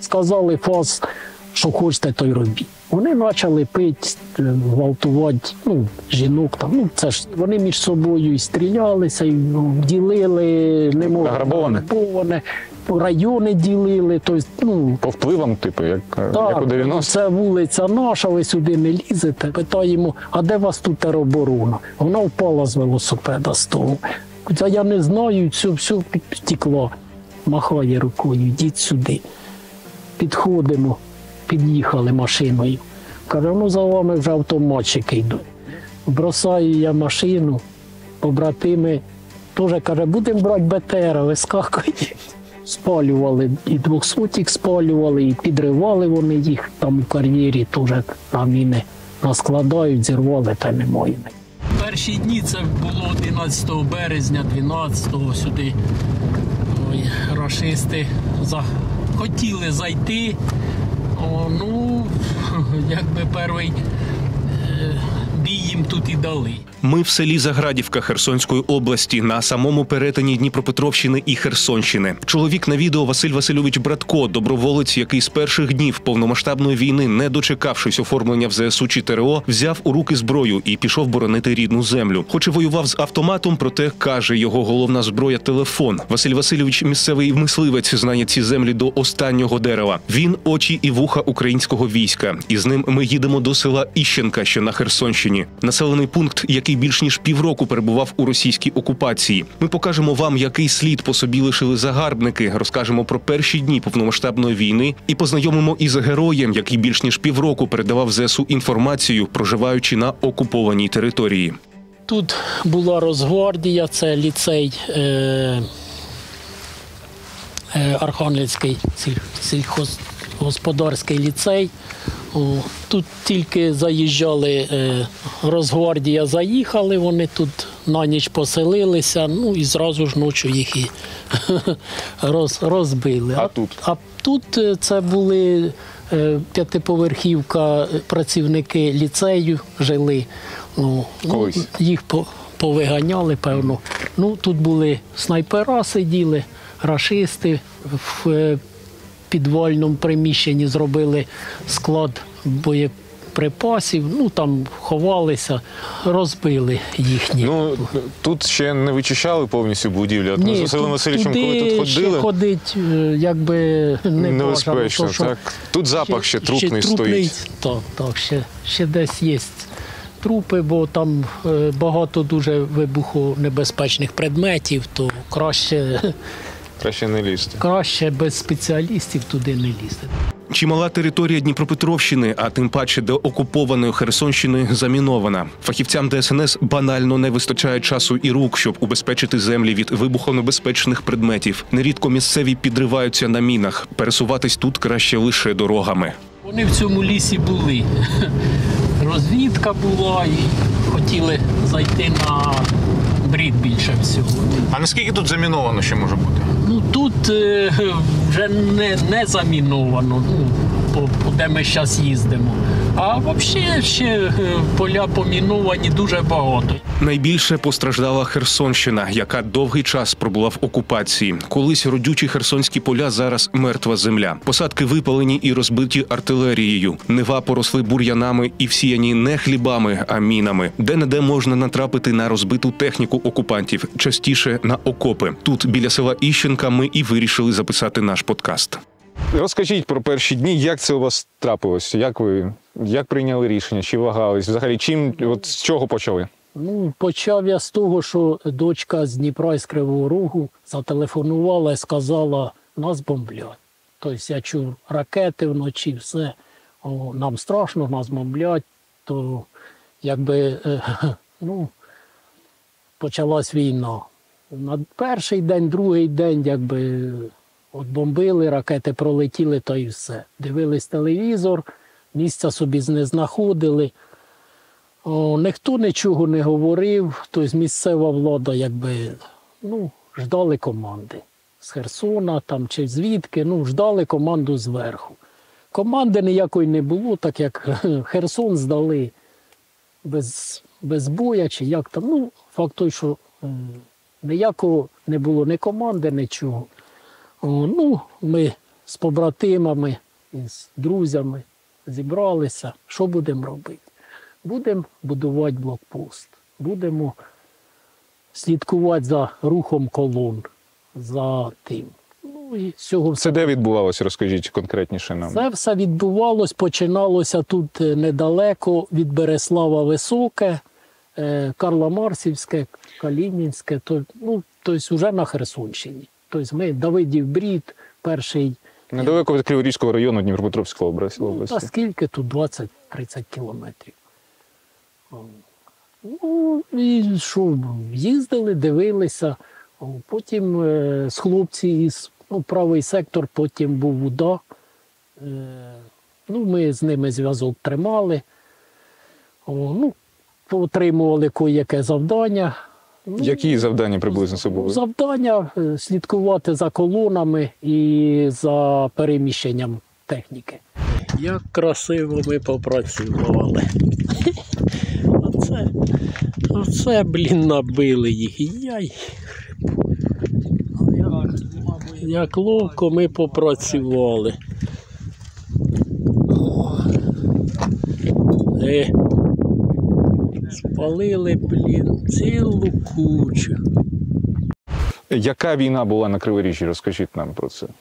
сказали ФАС, що хочете, то й робіть. Вони почали пити, гвалтувати, жінок там. Це ж вони між собою і стрілялися, і ділили, не можна грабоване. Райони ділили. Тобто, по впливам, як у 90-х? Це вулиця наша, ви сюди не лізете. Питаємо, а де у вас тут тероборона? Вона впала з велосипеда з того. Я не знаю, все втекло. Махає рукою, йдіть сюди. Підходимо, під'їхали машиною. Кажу, за вами вже автоматчики йдуть. Бросаю я машину, побратими теж каже, будемо брати БТР, вискакують. Спалювали, і 200-х спалювали, і підривали вони їх там у кар'єрі, теж на міни наскладають, зірвали, та немає. Перші дні це було 11 березня, 12-го сюди рашисти хотіли зайти. Якби перший бій їм тут і дали. Ми в селі Заградівка Херсонської області, на самому перетині Дніпропетровщини і Херсонщини. Чоловік на відео Василь Васильович Братко, доброволець, який з перших днів повномасштабної війни, не дочекавшись оформлення в ЗСУ чи ТРО, взяв у руки зброю і пішов боронити рідну землю. Хоч і воював з автоматом, проте, каже, його головна зброя – телефон. Василь Васильович – місцевий мисливець, знає ці землі до останнього дерева. Він – очі і вуха українського війська. І з ним ми їдемо до села Іщенка, що на Херсонщині. Населений пункт, який більш ніж півроку перебував у російській окупації. Ми покажемо вам, який слід по собі лишили загарбники, розкажемо про перші дні повномасштабної війни і познайомимо із героєм, який більш ніж півроку передавав ЗСУ інформацію, проживаючи на окупованій території. Тут була Росгвардія, це ліцей Архангельський сільхозгосподарський ліцей. Тут тільки заїжджали, Росгвардія заїхали, вони тут на ніч поселилися, і зразу ж ночі їх і розбили. А тут це були п'ятиповерхівка, працівники ліцею жили. Їх повиганяли, певно. Тут були снайпера сиділи, рашисти в підвальному приміщенні зробили склад боєприпасів, там ховалися, розбили їхні. Тут ще не вичищали повністю будівлю. Ні, з Василем Васильовичем, коли тут ходили, ще ходить, якби небезпечно, бажано, так? Тут запах ще трупний стоїть. Так, ще десь є трупи, бо там багато дуже вибухонебезпечних предметів, то краще не лізти. Краще без спеціалістів туди не лізти. Чимала територія Дніпропетровщини, а тим паче до окупованої Херсонщини, замінована. Фахівцям ДСНС банально не вистачає часу і рук, щоб убезпечити землі від вибухонебезпечних предметів. Нерідко місцеві підриваються на мінах. Пересуватись тут краще лише дорогами. Вони в цьому лісі були. Розвідка була і хотіли зайти на брід більше всього. А наскільки тут заміновано ще може бути? Тут вже не заміновано, де ми зараз їздимо. А взагалі ще поля поміновані дуже багато. Найбільше постраждала Херсонщина, яка довгий час пробула в окупації. Колись родючі херсонські поля, зараз мертва земля. Посадки випалені і розбиті артилерією. Нева поросли бур'янами і всіяні не хлібами, а мінами. Де-не-де можна натрапити на розбиту техніку окупантів, частіше на окопи. Тут, біля села Іщенка, ми і вирішили записати наш подкаст. Розкажіть про перші дні, як це у вас трапилось? Як прийняли рішення? Чи вагались? Взагалі, з чого почали? Почав я з того, що дочка з Дніпра, з Кривого Рогу, зателефонувала і сказала, нас бомблять. Тобто я чув ракети вночі, все. Нам страшно, нас бомблять. То почалась війна. На перший день, другий день, от бомбили, ракети пролетіли, то і все. Дивились телевізор, місця собі не знаходили. Ніхто нічого не говорив, тобто місцева влада, ждали команди. З Херсона там, чи звідки, ждали команду зверху. Команди ніякої не було, так як Херсон здали без боя, чи як там. Факт той, що ніякого не було, ні команди, нічого. Ми з побратимами, з друзями зібралися. Що будемо робити? Будемо будувати блокпост, будемо слідкувати за рухом колон, за тим. Ну, і з цього Це де відбувалося? Розкажіть конкретніше нам. це все відбувалось, починалося тут недалеко від Береслава Високе, Карла Марсівське, Калінінське, тобто вже на Херсонщині. Тобто ми Давидів Брід, перший. Недалеко від Криворізького району Дніпропетровської області. Та скільки тут? 20-30 кілометрів. Ну, і що, їздили, дивилися. Потім з хлопці із правий сектор, потім був УДА. Ми з ними зв'язок тримали. Отримували кое-яке завдання. Які завдання приблизно це були? Завдання слідкувати за колонами і за переміщенням техніки. Як красиво ми попрацювали. Оце, набили їх. Як ловко ми попрацювали. Спалили, цілу кучу. Яка війна була на Криворіжжі? Розкажіть нам про це.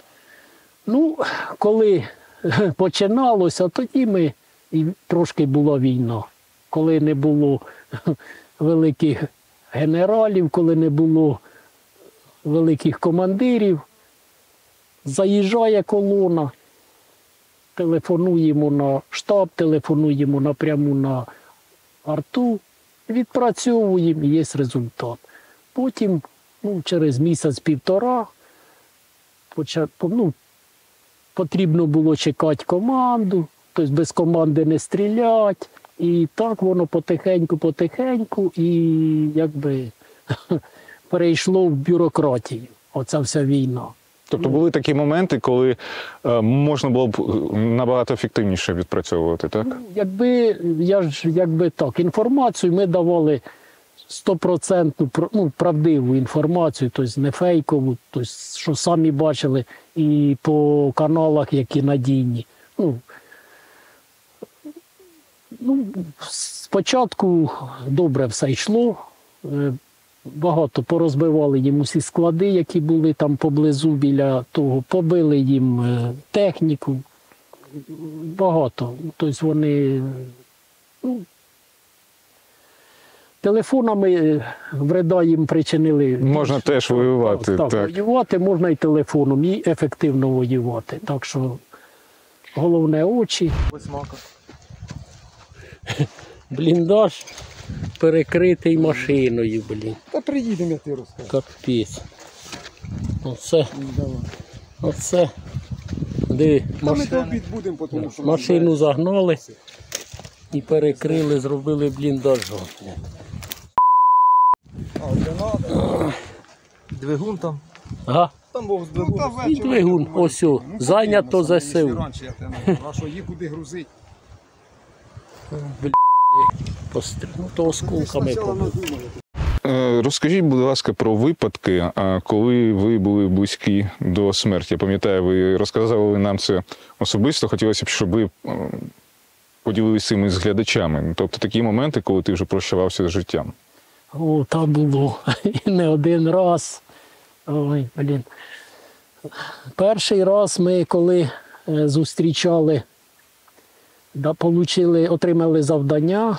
Коли починалося, тоді і трошки була війна. Коли не було великих генералів, коли не було великих командирів, заїжджає колона, телефонуємо на штаб, телефонуємо напряму на арту, відпрацьовуємо, і є результат. Потім, через місяць-півтора, потрібно було чекати команду, тобто без команди не стріляти. І так воно потихеньку, і якби перейшло в бюрократію. Оця вся війна. Тобто були такі моменти, коли можна було б набагато ефективніше відпрацьовувати, так? Інформацію ми давали 100% правдиву інформацію, тобто не фейкову, тобто, що самі бачили і по каналах, які надійні. Спочатку добре все йшло, багато порозбивали їм усі склади, які були там поблизу біля того, побили їм техніку, багато. Тобто вони телефонами вреда їм причинили. Можна теж воювати. Так, воювати можна і телефоном, і ефективно воювати. Так що головне очі. Бліндаж перекритий машиною, Та приїдемо, я ти розкажу. Капець. Оце. Диви, Та ми до обід будемо, тому що... машину загнали і перекрили, зробили бліндажом. Двигун там. Ага. Там був двигун. І двигун, ось, зайнято ЗСУ. А що, їх куди грузить? То осколками побили. Розкажіть, будь ласка, про випадки, коли ви були близькі до смерті. Я пам'ятаю, ви розказували нам це особисто. Хотілося б, щоб ви поділилися цим із глядачами. Тобто такі моменти, коли ти вже прощавався з життям. Там було і не один раз. Перший раз ми, коли зустрічали, отримали завдання,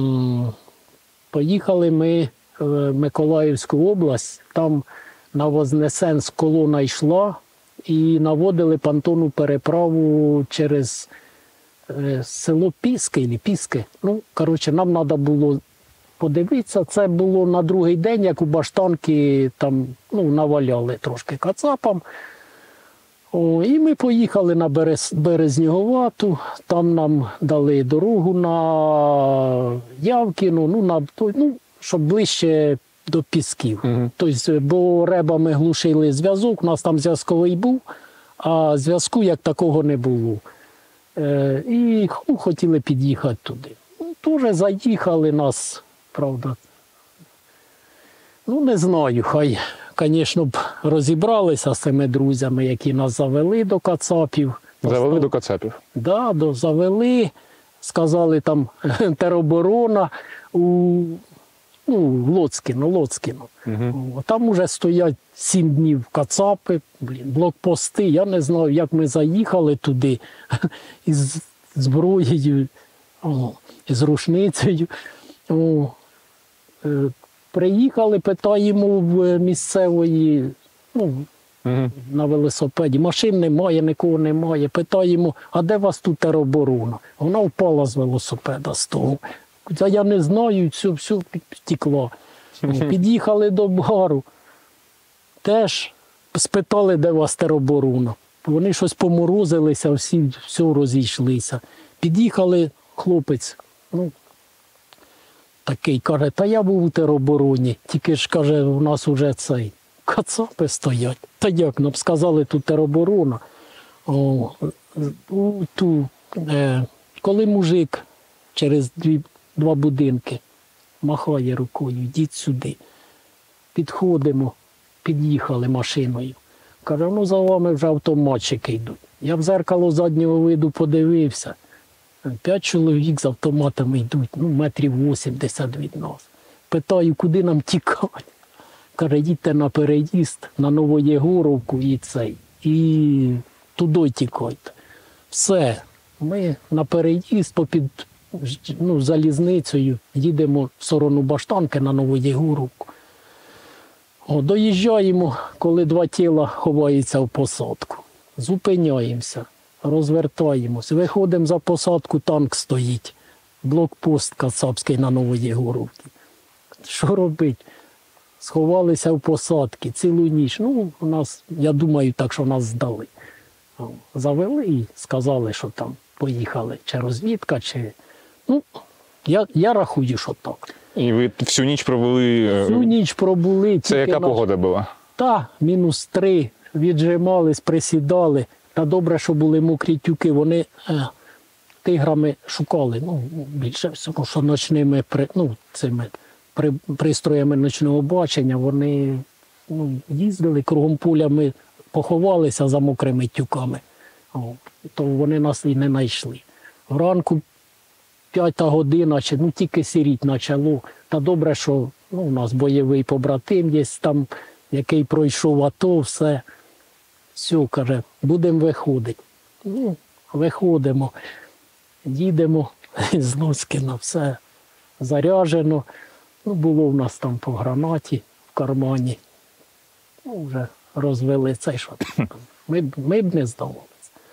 поїхали ми в Миколаївську область, там на Вознесенськ колона йшла і наводили понтонну переправу через село Піски. Нам треба було подивитися, це було на другий день, як у Баштанки там, наваляли трошки кацапам. І ми поїхали на Березнюговату, там нам дали дорогу на Явкіну, щоб ближче до Пісків. Тобто, бо ребами глушили зв'язок, у нас там зв'язковий був, а зв'язку як такого не було. І хотіли під'їхати туди. Теж заїхали нас, правда. Не знаю, звісно, б розібралися з цими друзями, які нас завели до кацапів. Завели до кацапів. Да, завели, сказали там тероборона у Лоцкіно. Там уже стоять 7 днів кацапи, блокпости. Я не знаю, як ми заїхали туди із зброєю, з рушницею. Приїхали, питаємо в місцевої, на велосипеді. Машин немає, нікого немає. Питаємо, а де у вас тут тероборона? Вона впала з велосипеда з того. Та я не знаю, все втекло. Під'їхали до бару. Теж спитали, де у вас тероборона. Вони щось поморозилися, всі все розійшлися. Під'їхали, хлопець, такий, каже, та я був у теробороні, тільки ж, каже, у нас уже цей, кацапи стоять. Та як нам сказали, тут тероборона. Коли мужик через 2 будинки махає рукою, йдіть сюди. Підходимо, під'їхали машиною. Каже, за вами вже автоматчики йдуть. Я в зеркало заднього виду подивився. 5 чоловік з автоматами йдуть, метрів 80 від нас. Питаю, куди нам тікати? Каже, їдьте на переїзд, на Новоєгоровку і туди тікайте. Все, ми на переїзд попід залізницею їдемо в сторону Баштанки на Новоєгоровку. Доїжджаємо, коли 2 тіла ховаються в посадку. Зупиняємося, розвертаємось, виходимо за посадку, танк стоїть, блокпост кацапський на Новоєгоровці. Що робити? Сховалися в посадки цілу ніч. Я думаю, так, що нас здали. Завели і сказали, що там поїхали, чи розвідка, чи... Я рахую, що так. І ви всю ніч провели? Всю ніч пробули. Це яка погода була? -3, віджимались, присідали. Та добре, що були мокрі тюки, вони тиграми шукали. Більше всього, що ночними цими пристроями ночного бачення, вони їздили кругом полями, поховалися за мокрими тюками. То вони нас і не знайшли. Вранку 5 година, тільки сіріть почало. Та добре, що у нас бойовий побратим є там, який пройшов АТО, все. Все, каже, будемо виходити. Виходимо, їдемо з Лоцкіна, все заряджено. Було в нас там по гранаті в кармані. Вже розвели цей, що ми б не здавалися.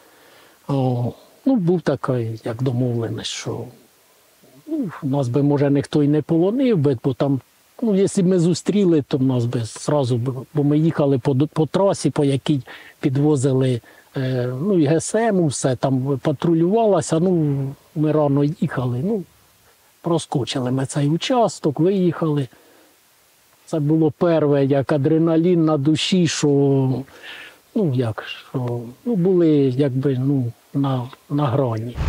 Був такий, як домовленість, що нас би, може, ніхто і не полонив би, бо там, якщо б ми зустріли, то нас би зразу, бо ми їхали по трасі, по якій підвозили і ГСМ, все там патрулювалося, ми рано їхали, проскочили ми цей участок, виїхали. Це було перше, як адреналін на душі, що, були, якби, на грані.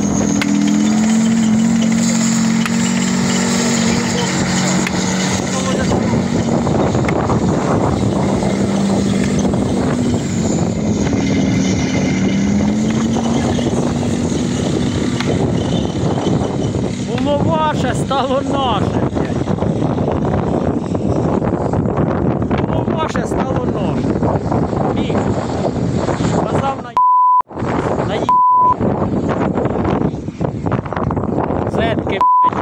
Було ваше, стало наше. Було ваше, стало наше. Міг. Казав на Зетки,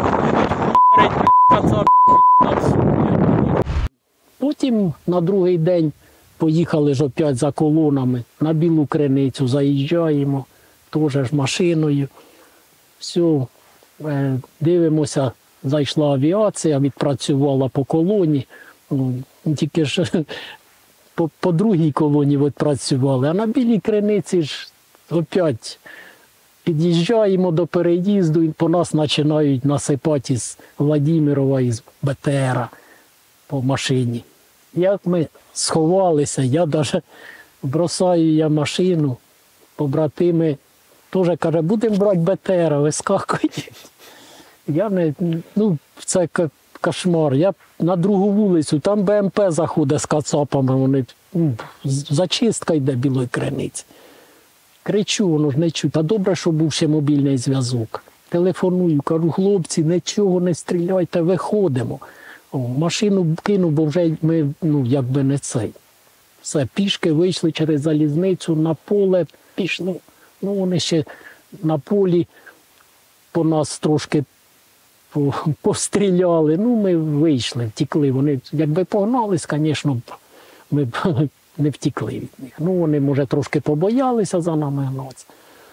Потім на другий день поїхали ж опять за колонами на Білу Криницю, заїжджаємо, теж ж машиною. Все, дивимося, зайшла авіація, відпрацювала по колоні, тільки ж по другій колоні відпрацювали, а на Білій Криниці ж опять під'їжджаємо до переїзду, і по нас починають насипати із Владимирова, із БТРа по машині. Як ми сховалися, я навіть бросаю машину, побратими теж каже, будемо брати БТР, вискакують. Я не, це кошмар. Я на другу вулицю, там БМП заходить з кацапами, вони, зачистка йде Білої Криниці. Кричу, воно ж не чуть. Та добре, що був ще мобільний зв'язок. Телефоную, кажу, хлопці, нічого не стріляйте, виходимо. Машину кинув, бо вже ми, якби не цей. Все, пішки вийшли через залізницю, на поле пішли. Вони ще на полі по нас трошки постріляли. Ми вийшли, втекли. Вони, якби погнались, звісно, ми б не втекли від них. Вони, може, трошки побоялися за нами гнатися.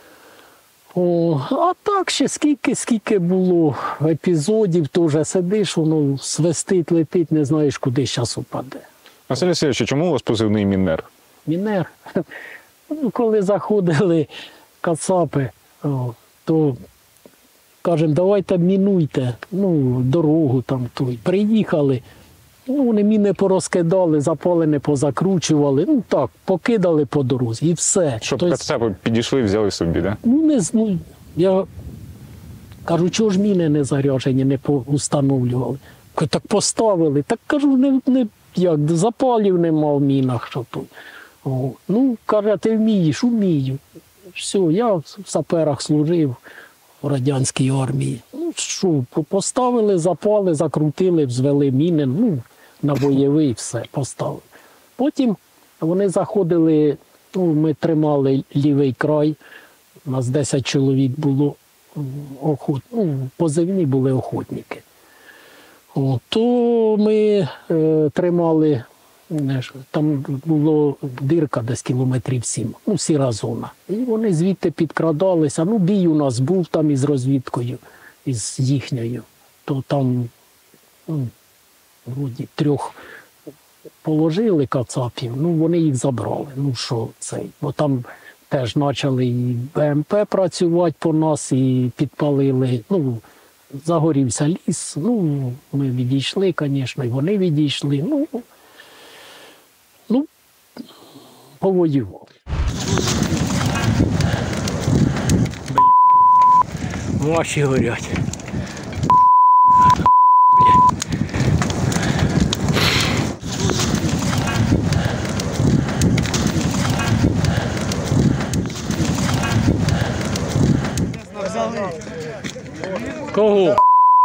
А так ще скільки було епізодів, теж сидиш, воно свистить, летить, не знаєш, куди зараз упаде. Василь Васильович, чому у вас позивний Мінер? Мінер? Коли заходили кацапи, то кажемо, давайте мінуйте, дорогу там той. Приїхали, вони міни порозкидали, запалені позакручували, так, покидали по дорозі і все. Щоб кацапи підійшли і взяли собі, так? Я кажу, чого ж міни не заряджені, не установлювали. Так поставили, так кажу, як, запалів нема в мінах, що тут. Каже, ти вмієш? Умію. Все, я в саперах служив в радянській армії. Поставили, запали, закрутили, взвели міни, на бойовий все поставили. Потім вони заходили, ми тримали лівий край, у нас 10 чоловік було, позивні були охотники. То ми тримали, там була дирка десь кілометрів 7, сіра зона. І вони звідти підкрадалися. Бій у нас був там із розвідкою, із їхньою. То там вроді 3 положили кацапів, вони їх забрали. Бо там теж почали і БМП працювати по нас, і підпалили. Загорівся ліс, ми відійшли, звісно, і вони відійшли. Повоювали. Ваші горять. Кого?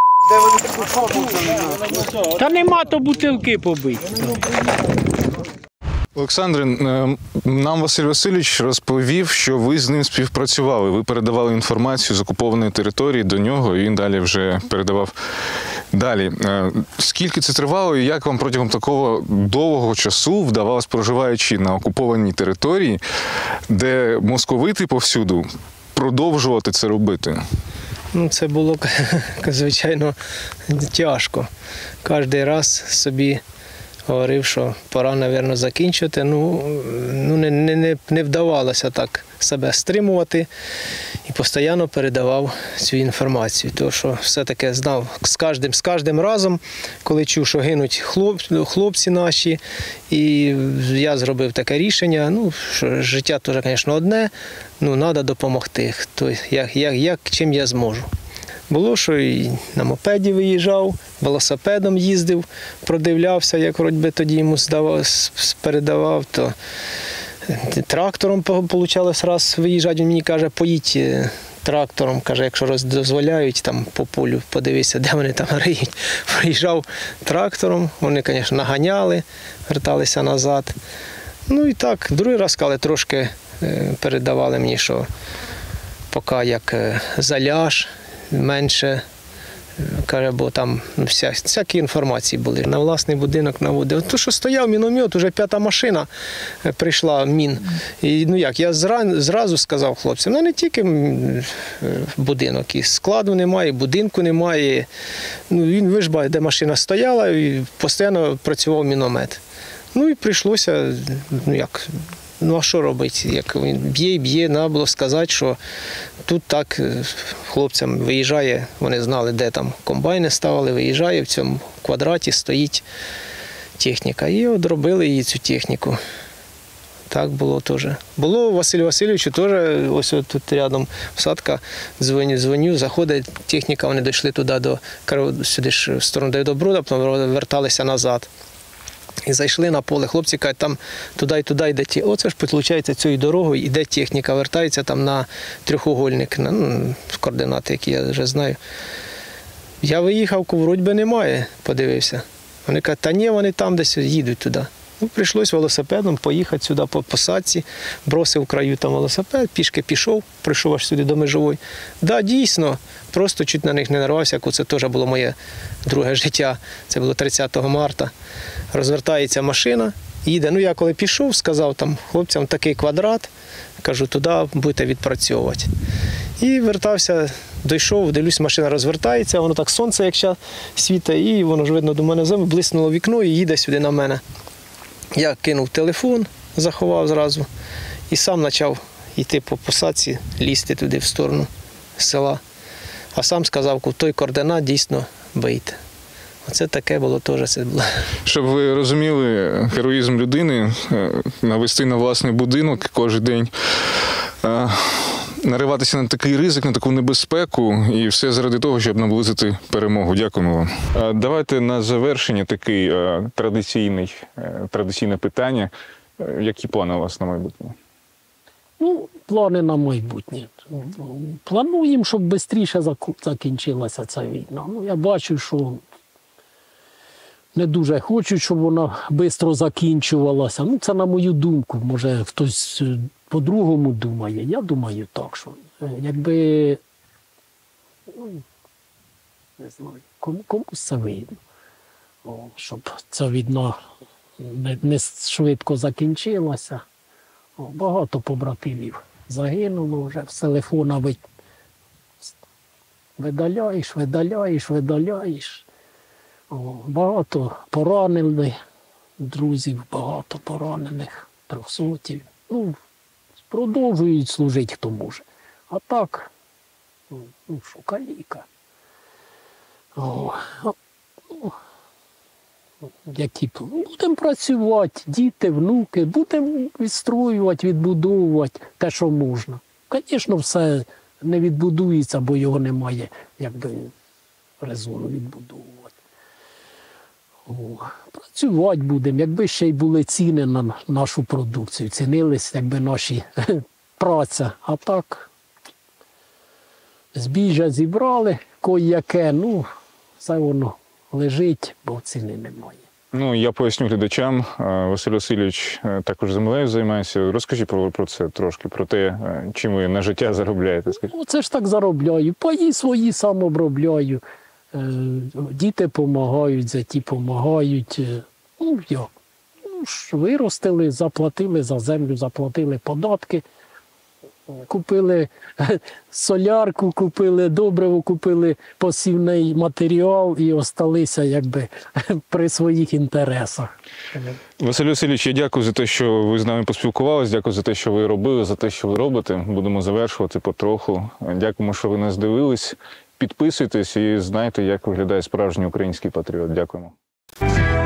Та нема, то бутилки побиті. Олександре, нам Василь Васильович розповів, що ви з ним співпрацювали. Ви передавали інформацію з окупованої території до нього, і він далі вже передавав далі. Скільки це тривало і як вам протягом такого довгого часу вдавалось, проживаючи на окупованій території, де московити повсюду, продовжувати це робити? Це було, звичайно, тяжко. Кожен раз собі говорив, що пора, мабуть, закінчити. Не вдавалося так себе стримувати і постійно передавав цю інформацію. Тому що все-таки знав з кожним разом, коли чув, що гинуть хлопці наші, і я зробив таке рішення, що життя теж, звісно, одне, треба допомогти, чим я зможу. Було, що і на мопеді виїжджав, велосипедом їздив, продивлявся, як вроді тоді йому передавав, то трактором вийшло раз виїжджати, він мені каже, поїдь трактором, каже, якщо дозволяють, там по полю подивися, де вони там риють. Приїжджав трактором, вони, звісно, наганяли, верталися назад. І так, другий раз, коли трошки передавали мені, що поки як заляж, менше, каже, бо там всякі інформації були. На власний будинок наводив. То, що стояв міномет, вже 5-та машина прийшла, мін. І я зразу сказав хлопцям, не тільки будинок, і складу немає, і будинку немає. Ви ж бачите, де машина стояла, і постійно працював міномет. І прийшлося, а що робити? Як він б'є, треба було сказати, що тут так хлопцям виїжджає, вони знали, де там комбайни ставили, виїжджає, в цьому квадраті стоїть техніка. І одробили її цю техніку. Так було теж. Було Василю Васильовичу теж, ось тут рядом посадка, дзвоню, заходить техніка, вони дійшли туди, сюди ж в сторону Давидоброда, потім верталися назад. І зайшли на поле, хлопці кажуть, там туди і туди йде ті. Оце ж, виходить, цією дорогою йде техніка, вертається там на трьохугольник, координати, які я вже знаю. Я виїхав, вроді би немає, подивився. Вони кажуть, та ні, вони там десь їдуть туди. Ну, прийшлось велосипедом поїхати сюди по посадці, бросив в краю там велосипед, пішки пішов, прийшов аж сюди до Межової. Да, дійсно, просто чуть на них не нарвався, це теж було моє друге життя, це було 30 марта. Розвертається машина, їде. Ну, я коли пішов, сказав там хлопцям такий квадрат, кажу, туди будете відпрацьовувати. І вертався, дійшов, дивлюсь, машина розвертається, воно так сонце, як зараз світить, і воно ж видно до мене землю, блиснуло вікно і їде сюди на мене. Я кинув телефон, заховав зразу і сам почав йти по посадці, лізти туди в сторону села. А сам сказав, в той координат дійсно бийте. Оце таке було теж. Це було. Щоб ви розуміли, героїзм людини навести на власний будинок кожен день, нариватися на такий ризик, на таку небезпеку, і все заради того, щоб наблизити перемогу. Дякуємо вам. Давайте на завершення такий традиційне питання. Які плани у вас на майбутнє? Ну, плани на майбутнє. Плануємо, щоб швидше закінчилася ця війна. Ну, я бачу, що не дуже хочуть, щоб вона швидко закінчувалася. Ну, це на мою думку. Може, хтось по-другому думає. Я думаю так, що якби, не знаю, комусь це видно. Щоб ця війна не швидко закінчилася. Багато побратимів загинуло вже, з телефона видаляєш. Багато поранених друзів, багато поранених, 300-ів. Ну, продовжують служити, хто може. А так, що, каліка. Будемо працювати, діти, внуки, будемо відстроювати, відбудовувати те, що можна. Звісно, все не відбудується, бо його немає, якби, резону відбудовувати. Працювати будемо, якби ще й були ціни на нашу продукцію, цінились, якби наші праця. А так, збіжжя зібрали, кое-яке, ну, все воно лежить, бо ціни немає. Ну, я поясню глядачам. Василь Васильович також землею займається. Розкажіть про це трошки, про те, чим ви на життя заробляєте. Це ж так заробляю. Паї свої сам обробляю. Діти допомагають, зяті допомагають. Ну, як? Ну, виростили, заплатили за землю, заплатили податки. Купили солярку, купили добриво, купили посівний матеріал і осталися якби при своїх інтересах. Василь Васильович, я дякую за те, що ви з нами поспілкувалися, дякую за те, що ви робили, за те, що ви робите. Будемо завершувати потроху. Дякуємо, що ви нас дивились. Підписуйтесь і знайте, як виглядає справжній український патріот. Дякуємо.